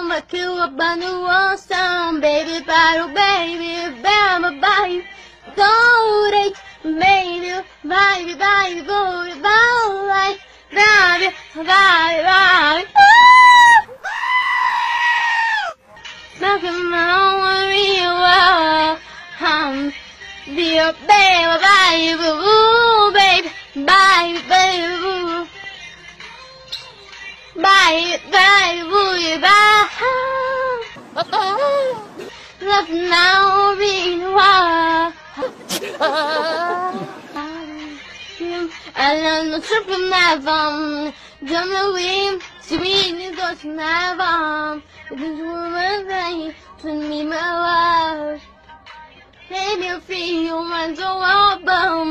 mà kêu bạn ơi sao baby baby baby go đây baby baby baby go baby baby baby Nothing wrong with me, be a baby, baby, ooh, baby, baby, baby, ooh. Baby, baby, ooh, baby. Love now, be wild. I love the trip from my phone. Don't know him, to me, it goes from my phone. This woman thing to me, my love. Baby, you feel my soul open.